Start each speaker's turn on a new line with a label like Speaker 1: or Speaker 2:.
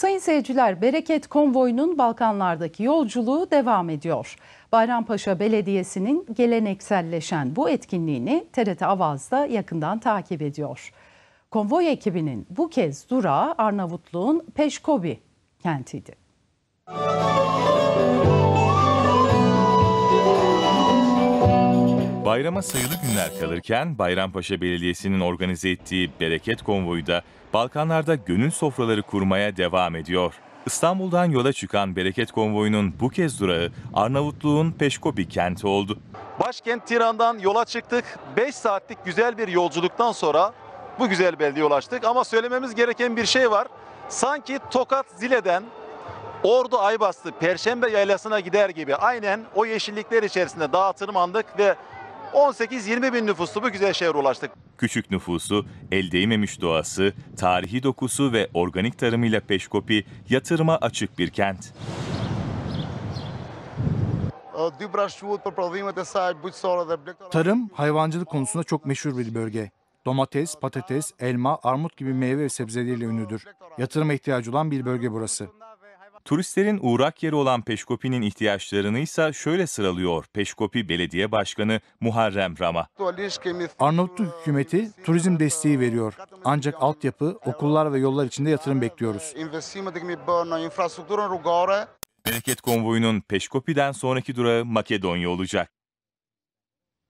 Speaker 1: Sayın seyirciler, Bereket Konvoyu'nun Balkanlardaki yolculuğu devam ediyor. Bayrampaşa Belediyesi'nin gelenekselleşen bu etkinliğini TRT Avaz'da yakından takip ediyor. Konvoy ekibinin bu kez durağı Arnavutluğun Peşkobi kentiydi.
Speaker 2: Bayrama sayılı günler kalırken Bayrampaşa Belediyesi'nin organize ettiği Bereket Konvoyu da Balkanlarda gönül sofraları kurmaya devam ediyor. İstanbul'dan yola çıkan Bereket Konvoyu'nun bu kez durağı Arnavutluğun Peşkopi kenti oldu.
Speaker 3: Başkent Tiran'dan yola çıktık. 5 saatlik güzel bir yolculuktan sonra bu güzel beldeye ulaştık. Ama söylememiz gereken bir şey var. Sanki Tokat Zile'den Ordu Aybastı Perşembe Yaylası'na gider gibi aynen o yeşillikler içerisinde dağa tırmandık ve 18-20 bin nüfuslu bu güzel şehre ulaştık.
Speaker 2: Küçük nüfusu, el değmemiş doğası, tarihi dokusu ve organik tarımıyla Peşkopi yatırıma açık bir kent.
Speaker 4: Tarım, hayvancılık konusunda çok meşhur bir bölge. Domates, patates, elma, armut gibi meyve ve sebzeleriyle ünlüdür. Yatırıma ihtiyacı olan bir bölge burası.
Speaker 2: Turistlerin uğrak yeri olan Peşkopi'nin ihtiyaçlarını ise şöyle sıralıyor Peşkopi Belediye Başkanı Muharrem Rama.
Speaker 4: Arnavutluk hükümeti turizm desteği veriyor. Ancak altyapı, okullar ve yollar için de yatırım bekliyoruz.
Speaker 2: Bereket Konvoyu'nun Peşkopi'den sonraki durağı Makedonya olacak.